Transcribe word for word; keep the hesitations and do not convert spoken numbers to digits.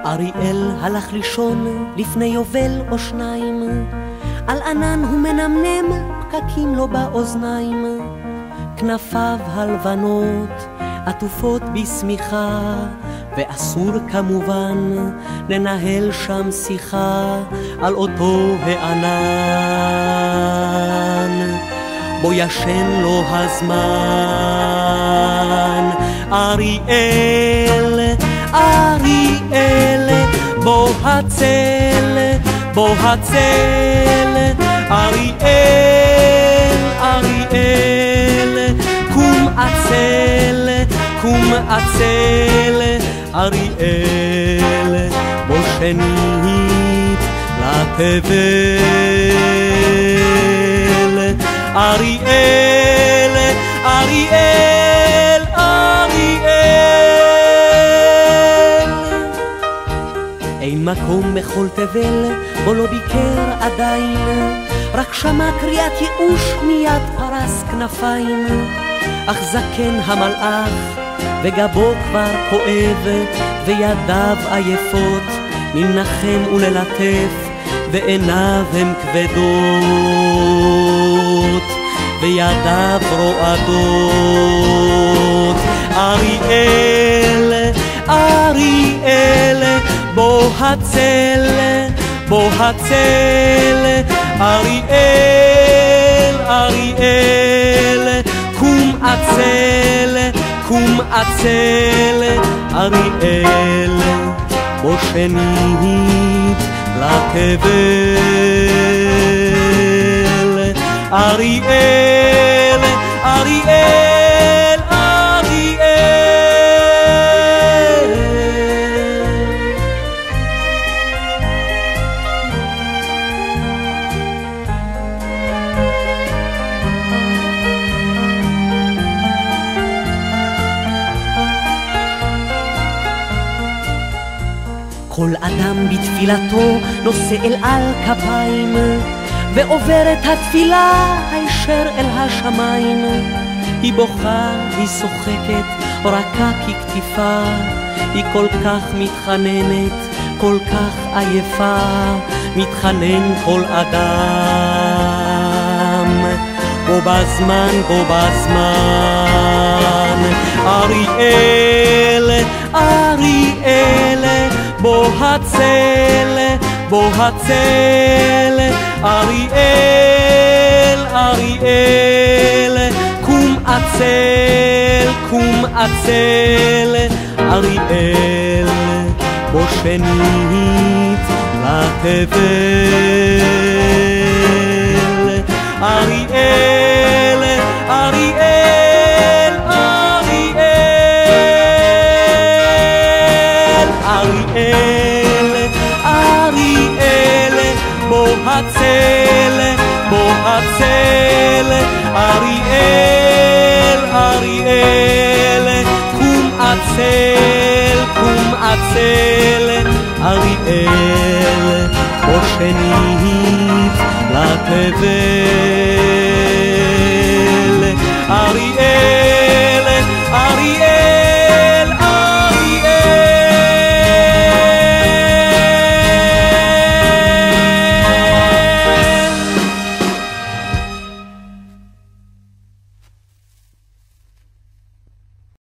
אריאל הלך לישון לפני יובל או שניים, על ענן הוא מנמנם, פקקים לו באוזניים. כנפיו הלבנות עטופות בשמיכה, ואסור כמובן לנהל שם שיחה על אותו הענן בו ישן לו הזמן. אריאל, אריאל, בוא הצל, בוא הצל, אריאל, אריאל, קום הצל, קום הצל, אריאל, בוא שנית לתבל. אריאל, אריאל, אריאל, אין מקום בכל תבל בו לא ביקר עדיין, רק שמע קריאת ייאוש מיד פרס כנפיים. אך זקן המלאך וגבו כבר כואב, וידיו עייפות מנחם וללטף, ועיניו הם כבדות וידיו רועדות. אריאל, אריאל, בוא הצל, בוא הצל, אריאל, אריאל, קום הצל, קום הצל, אריאל, בוא שנית לתבל. אריאל, אריאל, אריאל, כל אדם בתפילתו נושא אל על כפיים, ועוברת התפילה הישר אל השמיים. היא בוכה, היא שוחקת, רכה ככתיפה, היא כל כך מתחננת, כל כך עייפה, מתחנן כל אדם בו בזמן, בו בזמן. אריאל, אריאל, בוא הצל, בוא הצל, אריאל, אריאל, קום הצל, קום הצל, אריאל, בוא שנית לתבל. אריאל, אריאל, אריאל, אריאל, אריאל, בוא הצל, בוא הצל, אריאל, אריאל, קום הצל, קום הצל, אריאל, בוא שנית לתבל.